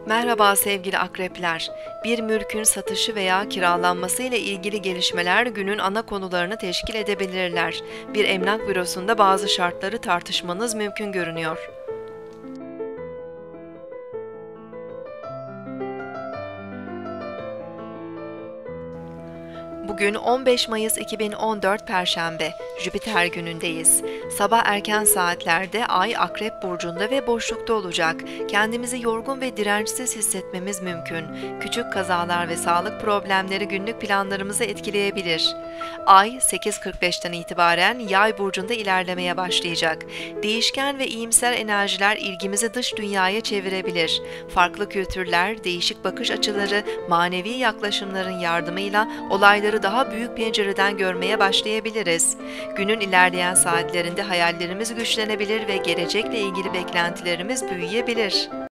Merhaba sevgili akrepler. Bir mülkün satışı veya kiralanması ile ilgili gelişmeler günün ana konularını teşkil edebilirler. Bir emlak bürosunda bazı şartları tartışmanız mümkün görünüyor. Bugün 15 Mayıs 2014 Perşembe, Jüpiter günündeyiz. Sabah erken saatlerde Ay Akrep Burcu'nda ve boşlukta olacak. Kendimizi yorgun ve dirençsiz hissetmemiz mümkün. Küçük kazalar ve sağlık problemleri günlük planlarımızı etkileyebilir. Ay 8.45'ten itibaren Yay Burcu'nda ilerlemeye başlayacak. Değişken ve iyimser enerjiler ilgimizi dış dünyaya çevirebilir. Farklı kültürler, değişik bakış açıları, manevi yaklaşımların yardımıyla olayları daha büyük pencereden görmeye başlayabiliriz. Günün ilerleyen saatlerinde hayallerimiz güçlenebilir ve gelecekle ilgili beklentilerimiz büyüyebilir.